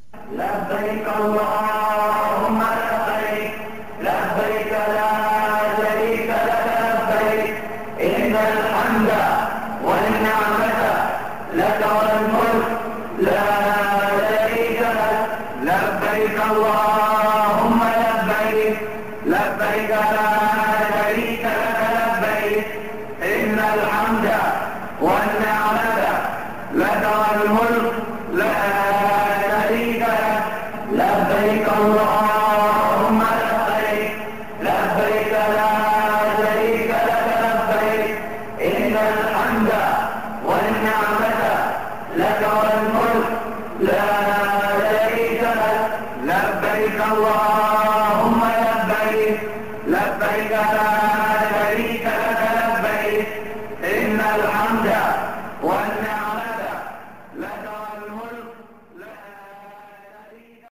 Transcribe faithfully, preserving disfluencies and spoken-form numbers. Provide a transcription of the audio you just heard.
لبيك اللهم لبيك، لبيك لا شريك لك لبيك، إن الحمد والنعمة لك والملك لا شريك لك. لبيك اللهم لبيك، لبيك لا شريك لك لبيك، إن الحمد والنعمة لك والملك لا شريك لك. لبيك اللهم لبيك، لبيك لا شريك لك لبيك، إن الحمد والنعمة لك والملك لا شريك لك. لبيك اللهم